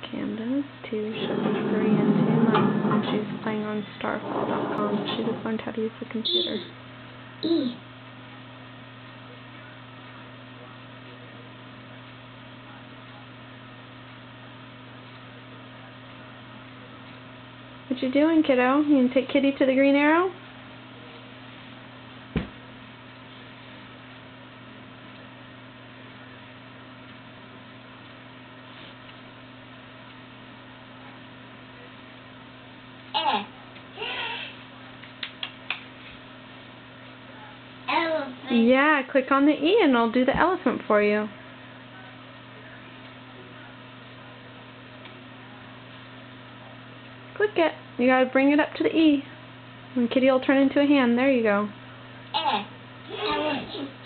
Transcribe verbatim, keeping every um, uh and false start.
Cam does too. She'll be three in two months and she's playing on starfall dot com. She just learned how to use the computer. E. What you doing, kiddo? You gonna take Kitty to the green arrow? Elephant. Yeah, click on the E and it'll do the elephant for you. Click it. You gotta bring it up to the E. And Kitty will turn into a hand. There you go. Elephant.